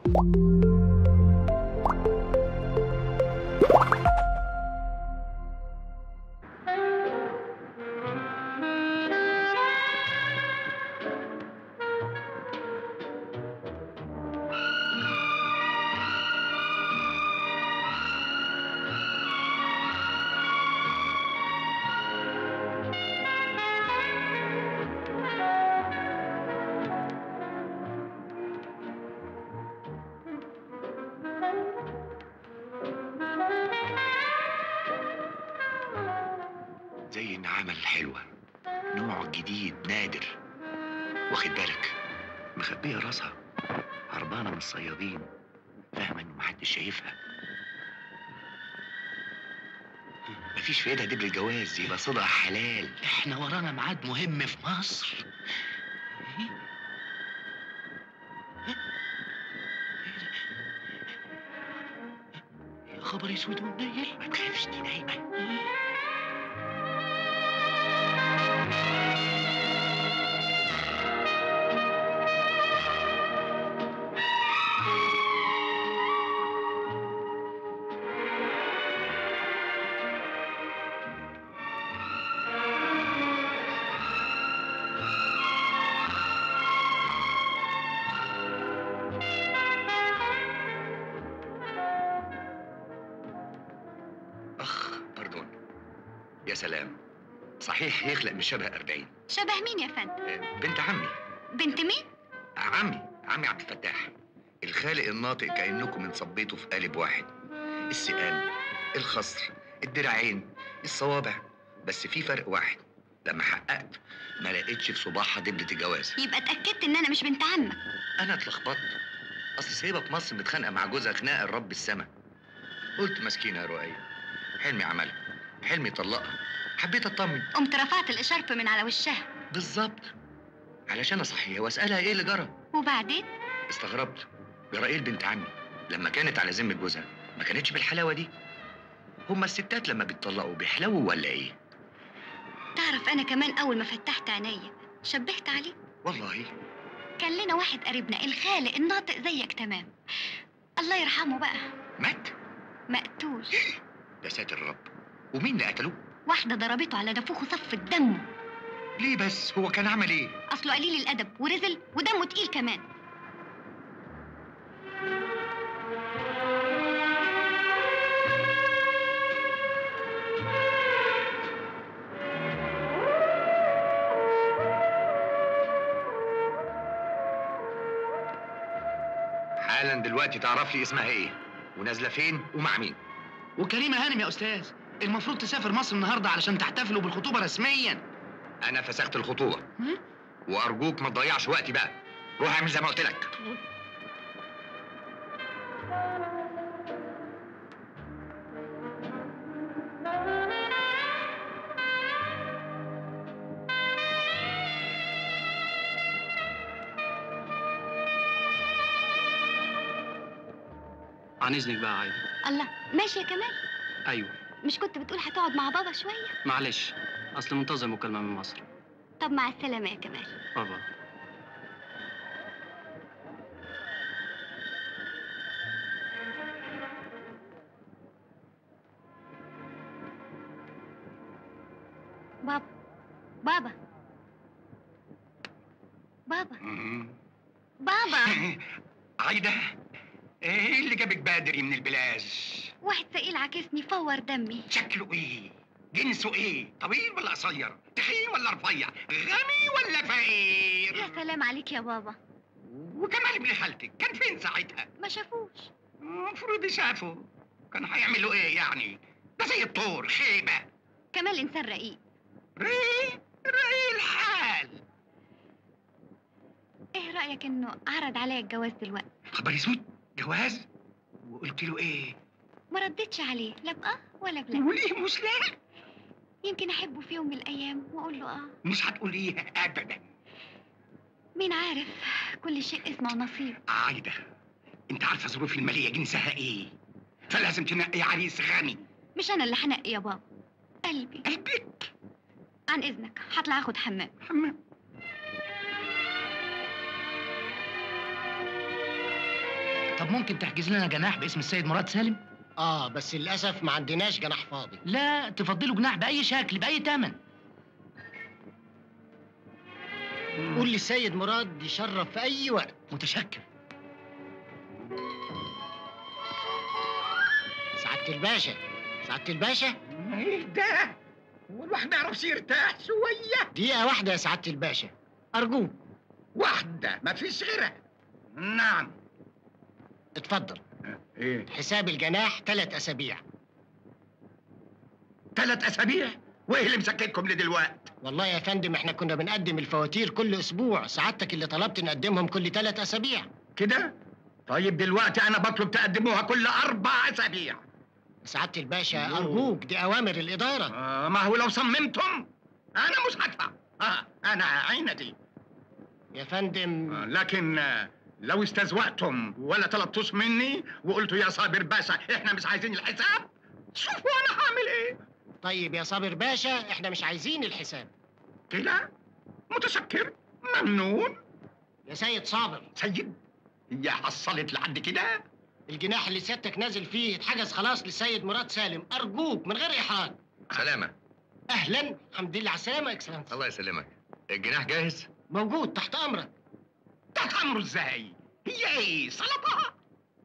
زي النعامة الحلوة، نوع جديد نادر. واخد بالك؟ مخبية راسها، هربانة من الصيادين، فاهمة إنه محدش شايفها. مفيش في ايدها دبل الجواز، يبقى صدقها حلال. احنا ورانا ميعاد مهم في مصر. يا خبر اسود ومنيل. ما تخافش، دي نايمة. يا سلام، صحيح يخلق من شبه 40. شبه مين يا فندم؟ بنت عمي. بنت مين؟ عمي عبد الفتاح. الخالق الناطق كأنكم انصبيتوا في قالب واحد. السقان، الخصر، الدراعين، الصوابع، بس في فرق واحد. لما حققت ما لقيتش في صباعها دبلة الجواز. يبقى اتأكدت ان انا مش بنت عمك. انا اتلخبطت، اصل سايبه في مصر متخانقه مع جوزها خناقه الرب السما. قلت مسكينه يا رؤية، حلمي عملها، حلمي طلقها، حبيت اطمن. قمت رفعت الاشارب من على وشها. بالظبط، علشان اصحيها واسالها ايه اللي جرى. وبعدين استغربت. جرائيل بنت عمي لما كانت على ذمه جوزها ما كانتش بالحلاوه دي. هما الستات لما بيتطلقوا بيحلووا ولا ايه؟ تعرف انا كمان اول ما فتحت عينيا شبهت عليه. والله كان لنا واحد قريبنا الخالق الناطق زيك تمام، الله يرحمه بقى. مات؟ مقتول. يا ساتر الرب، ومين اللي قتلوه؟ واحدة ضربته على نافوخه صفت دمه. ليه بس؟ هو كان عمل ايه؟ اصله قليل الادب ورزل ودمه تقيل كمان. حالا دلوقتي تعرف لي اسمها ايه ونازله فين ومع مين. وكريمه هانم يا استاذ، المفروض تسافر مصر النهارده علشان تحتفلوا بالخطوبه رسميا. انا فسخت الخطوبه وارجوك ما تضيعش وقتي بقى. روح اعمل زي ما قلت لك. عن اذنك بقى عايده. الله، ماشي يا كمال؟ ايوه. مش كنت بتقول هتقعد مع بابا شويه؟ معلش، اصل منتظر مكالمه من مصر. طب مع السلامه يا كمال. بابا. بابا بابا بابا بابا. عايده، ايه اللي جابك بدري من البلاج؟ واحد ثقيل عاكسني فور دمي. شكله ايه؟ جنسه ايه؟ طويل ولا قصير؟ تخين ولا رفيع؟ غني ولا فقير؟ يا سلام عليك يا بابا. وكمال ابن خالتك كان فين ساعتها؟ ما شافوش. المفروض يشافوا. كان هيعملوا ايه يعني؟ ده زي الطور، خيبه. كمال انسان رقيق. رقيق الحال. ايه رايك انه عرض عليا الجواز دلوقتي؟ خبر اسود، جواز؟ وقلت له ايه؟ ما ردتش عليه لا بآه ولا بلا. وليه مش لا؟ يمكن احبه في يوم من الايام واقول له اه. مش هتقوليها ابدا. مين عارف، كل شيء اسمه نصيب. عايده، انت عارفه ظروفي الماليه جنسها ايه؟ فلازم تنقي عريس غني. مش انا اللي هنقي يا بابا، قلبي. قلبك؟ عن اذنك هطلع اخد حمام. طب ممكن تحجز لنا جناح باسم السيد مراد سالم؟ بس للاسف ما عندناش جناح فاضي. لا، تفضلوا جناح باي شكل باي تمن. قول للسيد مراد يشرف في اي وقت. متشكر. سعادة الباشا، سعادة الباشا. ايه ده؟ هو الواحد ما يعرفش يرتاح شويه؟ دقيقة واحدة يا سعادة الباشا أرجوك. واحده ما فيش غيرها. نعم. اتفضل. ايه؟ حساب الجناح 3 أسابيع. 3 اسابيع؟ وايه اللي مسكتكم لدلوقتي؟ والله يا فندم احنا كنا بنقدم الفواتير كل أسبوع، سعادتك اللي طلبت نقدمهم كل 3 أسابيع. كده؟ طيب دلوقتي انا بطلب تقدموها كل 4 اسابيع. سعادة الباشا أرجوك، دي أوامر الإدارة. ما هو لو صممتم انا مش هدفع. انا عينتي. يا فندم لكن لو استزوأتم ولا طلبتوش مني وقلتوا يا صابر باشا احنا مش عايزين الحساب، شوفوا انا هعمل ايه. طيب يا صابر باشا احنا مش عايزين الحساب. كده؟ متشكر. ممنون. يا سيد صابر. سيد؟ هي حصلت لحد كده؟ الجناح اللي سيادتك نازل فيه اتحجز خلاص للسيد مراد سالم، أرجوك من غير إحراج. سلامة. أهلا، الحمد لله على السلامة إكسلانس. الله يسلمك. الجناح جاهز؟ موجود تحت أمرك. تحت امره ازاي؟ هي ايه؟ سلطة؟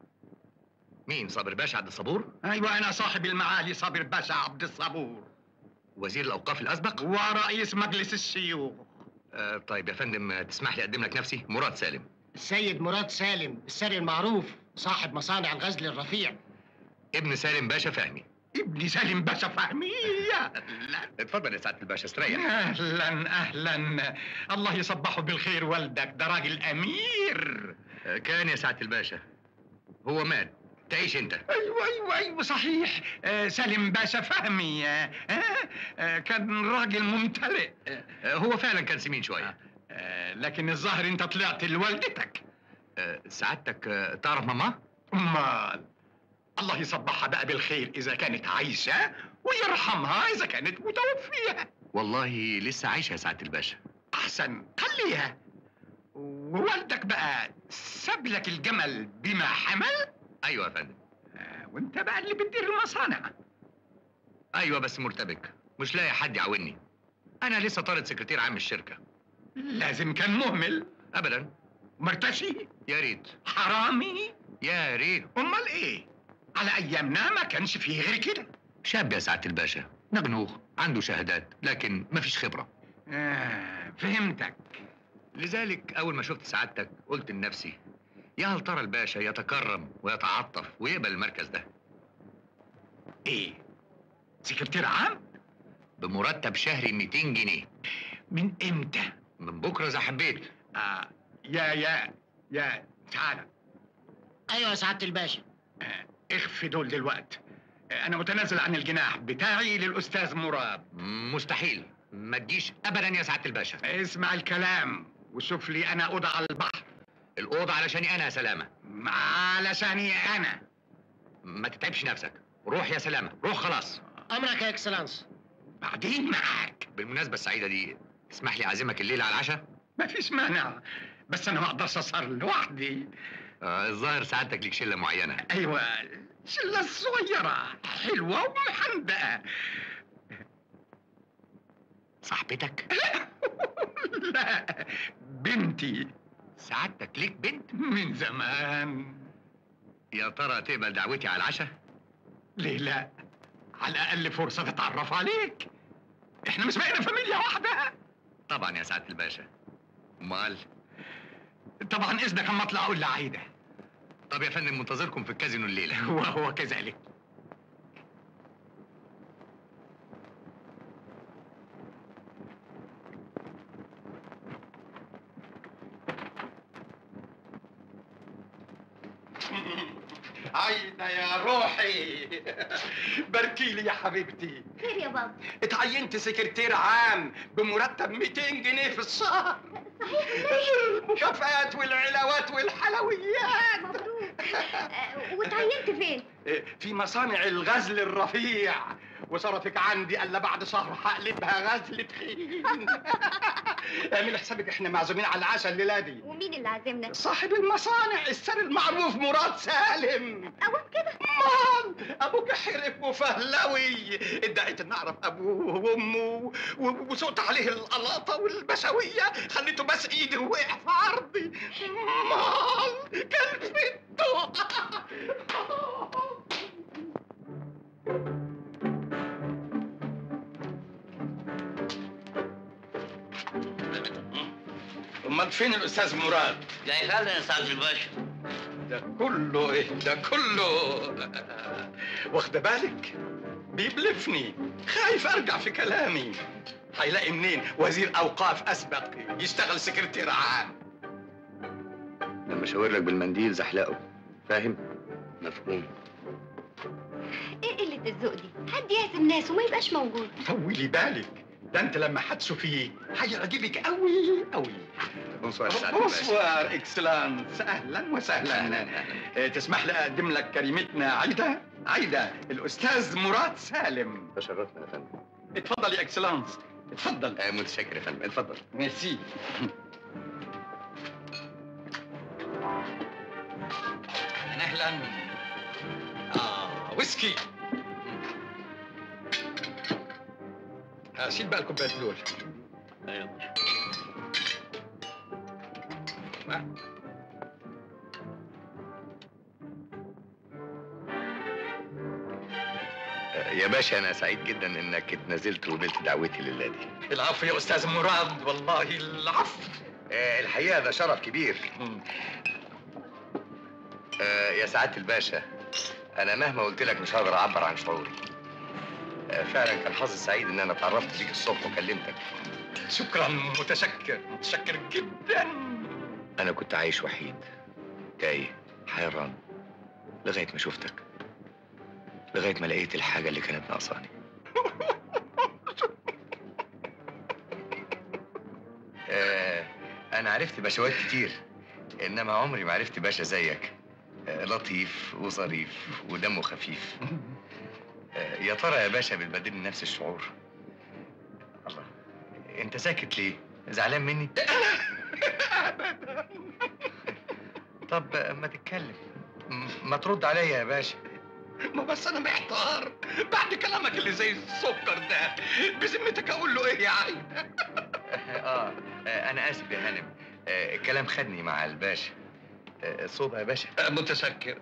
مين، صابر باشا عبد الصبور؟ ايوه انا صاحب المعالي صابر باشا عبد الصبور، وزير الأوقاف الأسبق؟ ورئيس مجلس الشيوخ. طيب يا فندم، تسمح لي أقدم لك نفسي؟ مراد سالم. السيد مراد سالم السري المعروف، صاحب مصانع الغزل الرفيع. ابن سالم باشا فهمي. ابن سالم باشا فهمي. اهلا. اتفضل يا سعادة الباشا، استريح. اهلا اهلا. الله يصبحه بالخير والدك، ده راجل امير. كان يا سعادة الباشا. هو مات، تعيش انت. ايوه صحيح. سالم باشا فهمي. كان راجل ممتلئ. هو فعلا كان سمين شوية. لكن الظاهر انت طلعت لوالدتك. سعادتك تعرف ماما؟ امال الله يصبحها بقى بالخير اذا كانت عايشه، ويرحمها اذا كانت متوفيه. والله لسه عايشة يا سعادة الباشا. احسن خليها. ووالدك بقى ساب لك الجمل بما حمل؟ ايوه يا فندم. وانت بقى اللي بتدير المصانع. ايوه بس مرتبك، مش لاقي حد يعاوني. انا لسه طالب سكرتير عام الشركة. لازم كان مهمل. ابدا. مرتشي. يا ريت. حرامي. يا ريت. امال ايه؟ على ايامنا ما كانش فيه غير كده. شاب يا سعادة الباشا، نغنوغ، عنده شهادات لكن مفيش خبرة. فهمتك. لذلك أول ما شفت سعادتك قلت لنفسي يا هل ترى الباشا يتكرم ويتعاطف ويقبل المركز ده. ايه؟ سكرتير عام؟ بمرتب شهري 200 جنيه. من امتى؟ من بكرة إذا حبيت. يا تعالى. أيوة يا سعادة الباشا. اخفي دول دلوقتي. انا متنازل عن الجناح بتاعي للاستاذ مراد. مستحيل، ما تجيش ابدا يا سعادة الباشا. اسمع الكلام وشوف لي انا اوضه على البحر. الاوضه علشاني انا يا سلامه. علشاني انا. ما تتعبش نفسك، روح يا سلامه، روح خلاص. أمرك يا إكسلانس. بعدين معاك. بالمناسبه السعيده دي، تسمح لي اعزمك الليله على العشاء؟ مفيش مانع، بس انا ما اقدرش اسهر لوحدي. الظاهر سعادتك ليك شله معينه. ايوه، شله صغيره حلوه ومحندقه. صاحبتك؟ لا، بنتي. سعادتك ليك بنت؟ من زمان. يا ترى تقبل دعوتي على العشاء؟ ليه لا؟ على الاقل فرصه تتعرف عليك. احنا مش بقينا فاميليا واحده؟ طبعا يا سعاده الباشا. امال؟ طبعا اذنك اما اطلع اقول لعايده. طب يا فندم، منتظركم في الكازينو الليله. وهو كذلك. عايدة يا روحي. باركي لي يا حبيبتي. خير يا بابا. اتعينت سكرتير عام بمرتب 200 جنيه في الشهر. صحيح؟ المكافآت والعلاوات والحلويات. مبروك. وتعينت فين؟ في مصانع الغزل الرفيع، وصرفك عندي الا بعد شهر هقلبها غزل تخين. اعمل حسابك احنا معزومين على العشاء الليله دي. ومين اللي عازمنا؟ صاحب المصانع السر المعروف مراد سالم. أول كده؟ مال ابوك حرف وفهلوي، ادعيت ان اعرف ابوه وامه وسقط عليه القلاطه والبشويه، خليته بس ايدي ووقع في عرضي. مال كلفته. امال فين الاستاذ مراد؟ جاي خالد يا سعد الباشا. ده كله ايه ده كله؟ واخده بالك؟ بيبلفني، خايف ارجع في كلامي. هيلاقي منين وزير اوقاف اسبق يشتغل سكرتير عام؟ لما اشاور لك بالمنديل زحلقه، فاهم؟ مفهوم. ايه قلة الذوق دي؟ حد يعزم ناس وما يبقاش موجود. طولي بالك، ده انت لما هتشوفيه هيعجبك قوي قوي. بونسوار سعد الباشا. بونسوار اكسلانس، اهلا وسهلا. تسمح لي اقدم لك كريمتنا عايده؟ عايده الاستاذ مراد سالم. تشرفنا يا فندم. اتفضل يا اكسلانس، اتفضل. متشكر يا فندم، اتفضل. ميرسي. اهلا. ويسكي. شيل بقى الكوبايات دول. ايوه يا باشا. يا باشا انا سعيد جدا انك اتنازلت وقبلت دعوتي لله دي. العفو يا استاذ مراد، والله العفو. الحقيقه ده شرف كبير. يا سعاده الباشا، انا مهما قلت لك مش هقدر اعبر عن شعوري. فعلا كان حظي سعيد ان انا اتعرفت بيك الصبح وكلمتك. شكرا، متشكر جدا. انا كنت عايش وحيد، تايه، حيران، لغايه ما شفتك، لغايه ما لقيت الحاجه اللي كانت ناقصاني. انا عرفت باشوات كتير، انما عمري ما عرفت باشا زيك. لطيف وظريف ودمه خفيف. يا ترى يا باشا بتبادلني نفس الشعور؟ الله، انت ساكت ليه؟ زعلان مني؟ طب ما تتكلم، ما ترد عليا يا باشا. ما بس انا محتار بعد كلامك اللي زي السكر ده. بذمتك اقول له ايه يا عايده؟ انا اسف يا هانم، الكلام خدني مع الباشا. صوبها يا باشا. متشكر.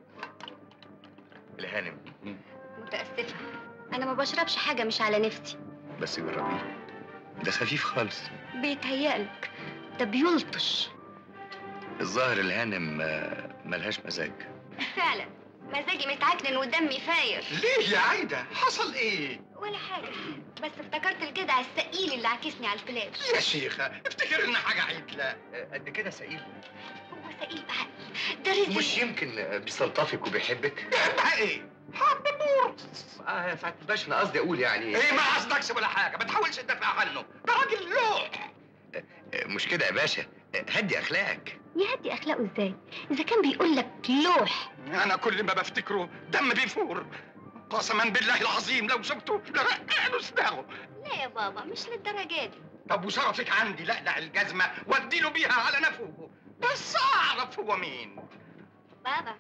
الهانم. متأسفة، أنا ما بشربش حاجة مش على نفسي. بس جربيه، ده خفيف خالص. بيتهيألك، ده بيلطش. الظاهر الهانم ملهاش مزاج. فعلا مزاجي متعكنن ودمي فاير. ليه يا عايده؟ حصل ايه؟ ولا حاجة، بس افتكرت الجدع الثقيل اللي عاكسني على الفلاش. يا شيخه افتكر ان حاجه عدله. قد كده سئيل؟ هو ثقيل بعقل، ده رزق. مش يمكن بيستلطفك وبيحبك؟ بقى ايه؟ حب بورس. يا سعاده الباشا انا قصدي اقول يعني ايه، ما قصدكش ولا حاجه، ما تحاولش تدافع عنه، ده راجل لوح. مش كده يا باشا، هدي اخلاقك. يهدي أخلاقه إزاي؟ إذا كان بيقول لك لوح. انا كل ما بفتكره دم بيفور. قسما بالله العظيم لو شفته لرقع له صداعه. لا يا بابا، مش للدرجة دي. طب وشرفك عندي لقلع الجزمه واديله بيها على نفوه، بس اعرف هو مين. بابا،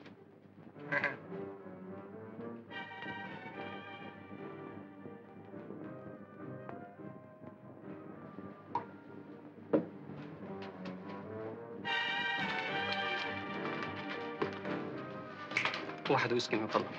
واحد ويسكي من فضلك.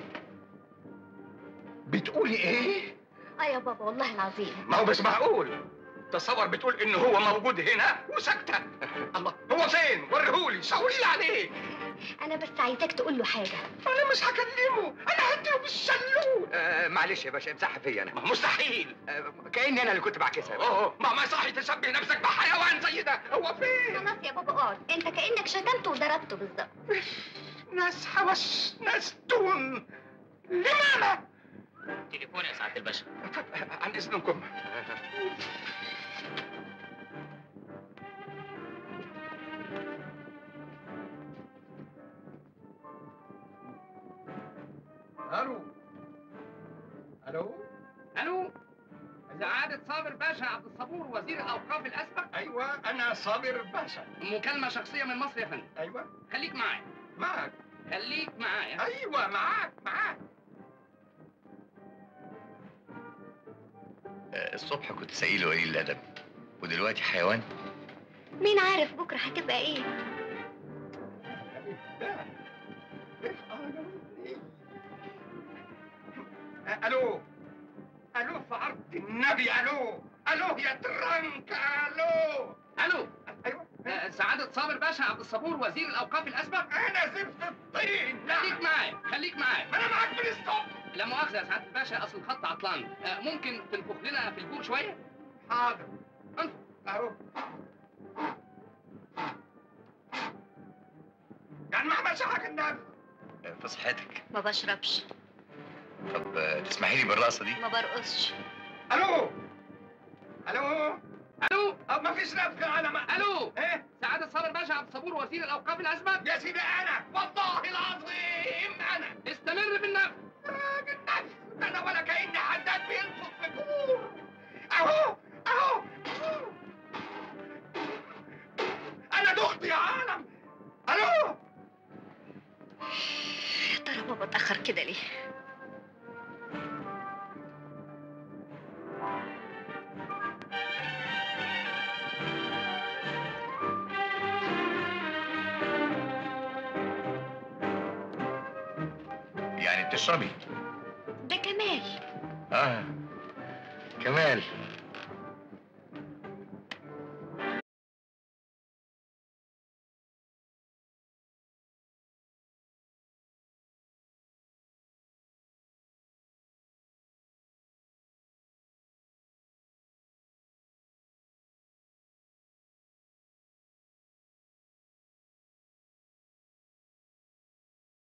بتقولي ايه؟ يا بابا والله العظيم. ما هو مش معقول. تصور بتقول ان هو موجود هنا وساكته. الله، هو فين؟ وريهولي، شاوري لي عليه. أنا بس عايزاك تقول له حاجة. انا مش هكلمه، انا هديله بالشلوت. معلش يا باشا، امسحها فيا انا. مستحيل. كأني انا اللي كنت بعكسها يا باشا. ما صحي تشبه نفسك بحيوان زي ده. هو فين؟ خلاص يا بابا اقعد، أنت كأنك شتمته وضربته بالظبط. ناس حوش، ناس دون. لماذا؟ تليفون يا سعاده الباشا. عن اذنكم. الو. سعادة صابر باشا عبد الصبور وزير الأوقاف الأسبق. ايوه انا صابر باشا. مكالمة شخصية من مصر يا فندم. ايوه خليك معايا. معك. خليك معايا. ايوه معاك. الصبح كنت سئيل وقليل الادب، ودلوقتي حيوان. مين عارف بكرة هتبقى ايه؟ الو في عرض النبي. الو يا ترنك. ألو. ايوه سعادة صابر باشا عبد الصبور وزير الأوقاف الأسبق. انا زفت الطين. خليك معايا. انا معاك من الصبح. لا مؤاخذة يا سعادة الباشا، أصل الخط عطلان. ممكن تنفخ لنا في الفوق شوية؟ حاضر. انفخ. اهو كان ما عملش حاجه النبي. في صحتك. ما بشربش، طب تسمحي لي بالرقصه دي؟ ما برقصش. الو ألو. ما فيش نفخ. انا ما ألو. ايه سعادة صابر باشا عبد الصبور وزير الأوقاف الأسبق. يا سيدي انا والله العظيم انا استمر بالنفخ. راجل نفس. انا ولا كأن حداد بينفخ في كور. اهو انا دخت يا عالم. الو يا ترى بابا اتأخر كده ليه؟ يعني بتشربي؟ ده كمال. كمال.